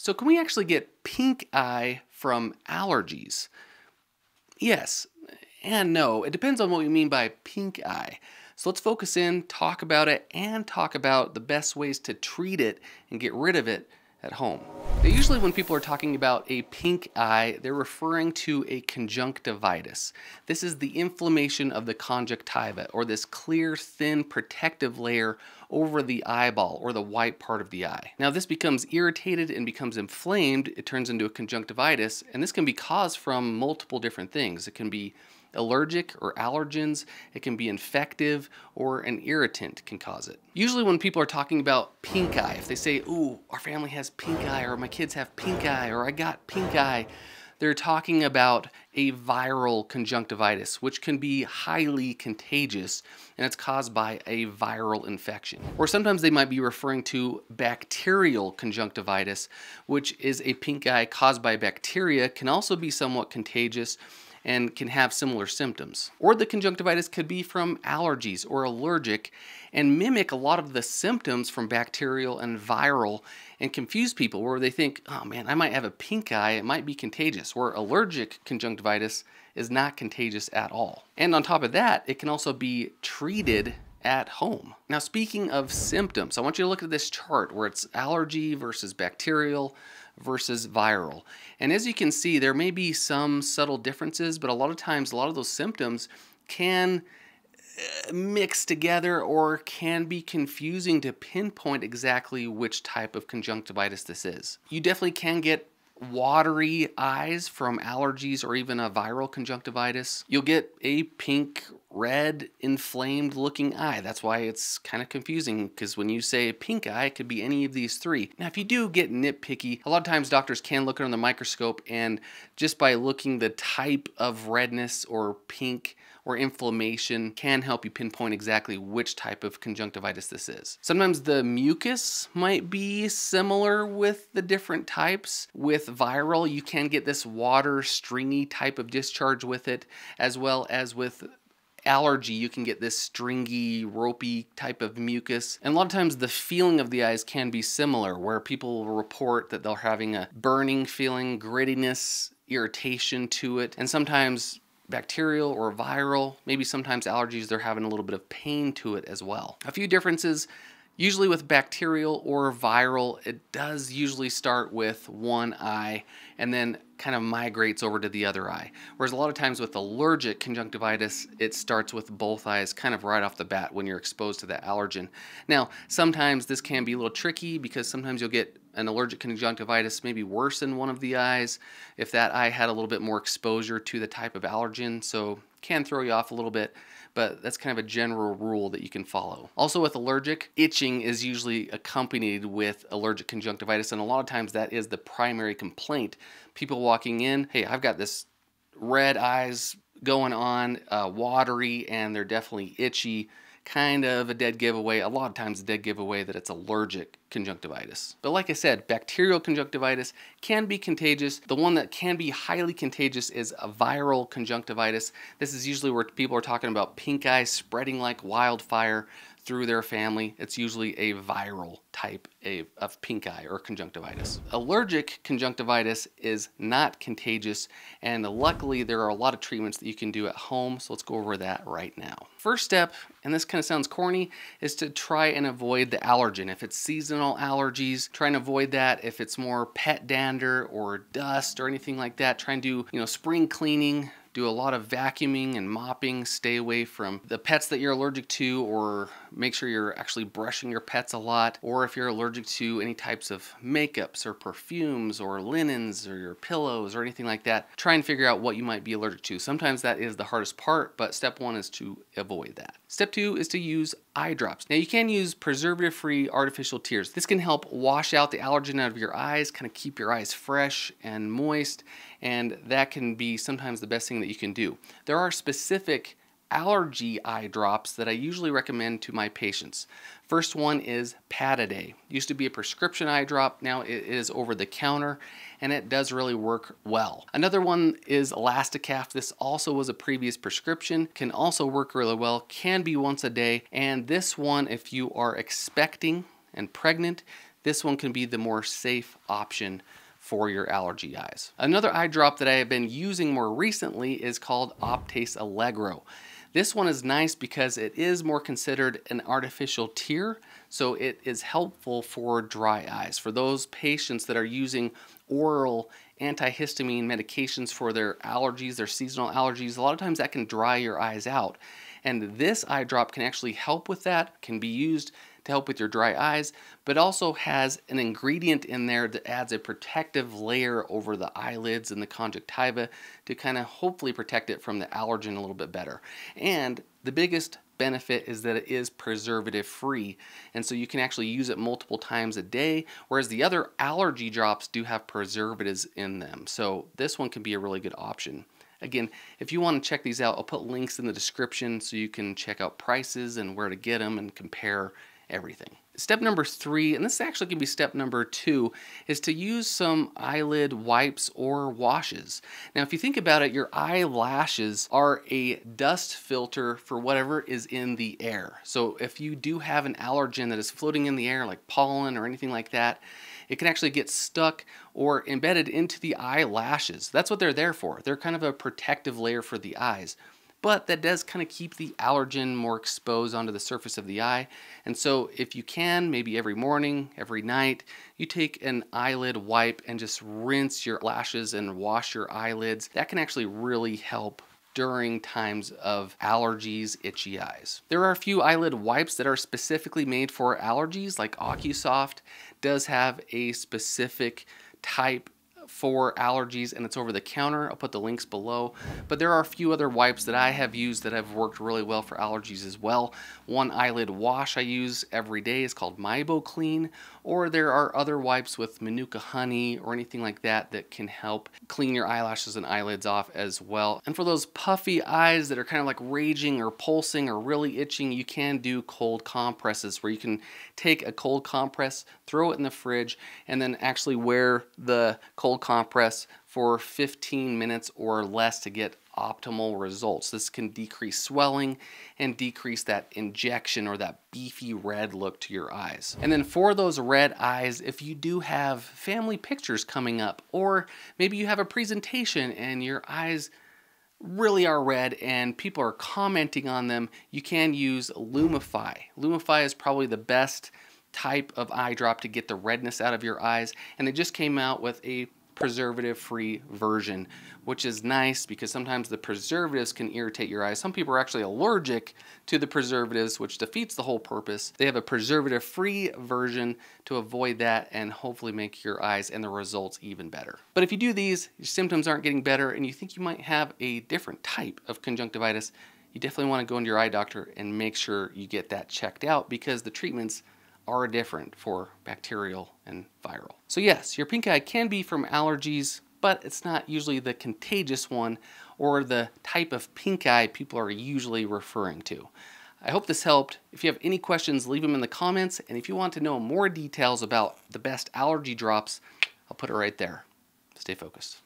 So can we actually get pink eye from allergies? Yes and no. It depends on what we mean by pink eye. So let's focus in, talk about it, and talk about the best ways to treat it and get rid of it at home. Now, usually when people are talking about a pink eye, they're referring to a conjunctivitis. This is the inflammation of the conjunctiva, or this clear, thin, protective layer over the eyeball, or the white part of the eye. Now, this becomes irritated and becomes inflamed. It turns into a conjunctivitis, and this can be caused from multiple different things. It can be allergic or allergens, it can be infective, or an irritant can cause it. Usually when people are talking about pink eye, if they say, ooh, our family has pink eye, or my kids have pink eye, or I got pink eye, they're talking about a viral conjunctivitis, which can be highly contagious, and it's caused by a viral infection. Or sometimes they might be referring to bacterial conjunctivitis, which is a pink eye caused by bacteria, can also be somewhat contagious, and can have similar symptoms. Or the conjunctivitis could be from allergies or allergic and mimic a lot of the symptoms from bacterial and viral and confuse people where they think, oh man, I might have a pink eye, it might be contagious, where allergic conjunctivitis is not contagious at all. And on top of that, it can also be treated at home. Now, speaking of symptoms, I want you to look at this chart where it's allergy versus bacterial versus viral. And as you can see, there may be some subtle differences, but a lot of times, a lot of those symptoms can mix together or can be confusing to pinpoint exactly which type of conjunctivitis this is. You definitely can get watery eyes from allergies or even a viral conjunctivitis. You'll get a pink, red, inflamed looking eye. That's why it's kind of confusing, because when you say pink eye, it could be any of these three. Now, if you do get nitpicky, a lot of times doctors can look under the microscope, and just by looking the type of redness or pink or inflammation can help you pinpoint exactly which type of conjunctivitis this is. Sometimes the mucus might be similar with the different types. With viral, you can get this water, stringy type of discharge with it, as well as with allergy, you can get this stringy, ropey type of mucus. And a lot of times the feeling of the eyes can be similar, where people will report that they're having a burning feeling, grittiness, irritation to it, and sometimes bacterial or viral, maybe sometimes allergies, they're having a little bit of pain to it as well. A few differences. Usually with bacterial or viral, it does usually start with one eye and then kind of migrates over to the other eye. Whereas a lot of times with allergic conjunctivitis, it starts with both eyes kind of right off the bat when you're exposed to that allergen. Now, sometimes this can be a little tricky because sometimes you'll get an allergic conjunctivitis maybe worse in one of the eyes if that eye had a little bit more exposure to the type of allergen, so can throw you off a little bit, but that's kind of a general rule that you can follow. Also with allergic, itching is usually accompanied with allergic conjunctivitis, and a lot of times that is the primary complaint. People walking in, hey, I've got this red eyes going on, watery, and they're definitely itchy. Kind of a dead giveaway, a lot of times a dead giveaway that it's allergic conjunctivitis. But like I said, bacterial conjunctivitis can be contagious. The one that can be highly contagious is a viral conjunctivitis. This is usually where people are talking about pink eye spreading like wildfire through their family. It's usually a viral type of pink eye or conjunctivitis. Allergic conjunctivitis is not contagious, and luckily there are a lot of treatments that you can do at home, so let's go over that right now. First step, and this kind of sounds corny, is to try and avoid the allergen. If it's seasonal allergies, try and avoid that. If it's more pet dander or dust or anything like that, try and do, spring cleaning. Do a lot of vacuuming and mopping. Stay away from the pets that you're allergic to, or make sure you're actually brushing your pets a lot. Or if you're allergic to any types of makeups or perfumes or linens or your pillows or anything like that, try and figure out what you might be allergic to. Sometimes that is the hardest part, but step one is to avoid that. Step two is to use eye drops. Now you can use preservative-free artificial tears. This can help wash out the allergen out of your eyes, kind of keep your eyes fresh and moist, and that can be sometimes the best thing that you can do. There are specific allergy eye drops that I usually recommend to my patients. First one is Pataday. Used to be a prescription eye drop, now it is over the counter, and it does really work well. Another one is Elasticaf. This also was a previous prescription, can also work really well, can be once a day, and this one, if you are expecting and pregnant, this one can be the more safe option for your allergy eyes. Another eye drop that I have been using more recently is called Optase Allegro. This one is nice because it is more considered an artificial tear, so it is helpful for dry eyes. For those patients that are using oral antihistamine medications for their allergies, their seasonal allergies, a lot of times that can dry your eyes out. And this eye drop can actually help with that, can be used to help with your dry eyes, but also has an ingredient in there that adds a protective layer over the eyelids and the conjunctiva to kind of hopefully protect it from the allergen a little bit better. And the biggest benefit is that it is preservative free, and so you can actually use it multiple times a day, whereas the other allergy drops do have preservatives in them. So this one can be a really good option. Again, if you want to check these out, I'll put links in the description so you can check out prices and where to get them and compare everything. Step number 3, and this actually can be step number 2, is to use some eyelid wipes or washes. Now, if you think about it, your eyelashes are a dust filter for whatever is in the air. So if you do have an allergen that is floating in the air, like pollen or anything like that, it can actually get stuck or embedded into the eyelashes. That's what they're there for. They're kind of a protective layer for the eyes. But that does kind of keep the allergen more exposed onto the surface of the eye. And so if you can, maybe every morning, every night, you take an eyelid wipe and just rinse your lashes and wash your eyelids. That can actually really help during times of allergies, itchy eyes. There are a few eyelid wipes that are specifically made for allergies, like OcuSoft does have a specific type for allergies, and it's over the counter. I'll put the links below. But there are a few other wipes that I have used that have worked really well for allergies as well. One eyelid wash I use every day is called MyBoClean, or there are other wipes with Manuka honey or anything like that that can help clean your eyelashes and eyelids off as well. And for those puffy eyes that are kind of like raging or pulsing or really itching, you can do cold compresses where you can take a cold compress, throw it in the fridge, and then actually wear the cold compress for 15 minutes or less to get optimal results. This can decrease swelling and decrease that injection or that beefy red look to your eyes. And then for those red eyes, if you do have family pictures coming up, or maybe you have a presentation and your eyes really are red and people are commenting on them, you can use Lumify. Lumify is probably the best type of eye drop to get the redness out of your eyes, and they just came out with a preservative-free version, which is nice because sometimes the preservatives can irritate your eyes. Some people are actually allergic to the preservatives, which defeats the whole purpose. They have a preservative-free version to avoid that and hopefully make your eyes and the results even better. But if you do these, your symptoms aren't getting better, and you think you might have a different type of conjunctivitis, you definitely want to go into your eye doctor and make sure you get that checked out, because the treatments are different for bacterial and viral. So yes, your pink eye can be from allergies, but it's not usually the contagious one or the type of pink eye people are usually referring to. I hope this helped. If you have any questions, leave them in the comments, and if you want to know more details about the best allergy drops, I'll put it right there. Stay focused.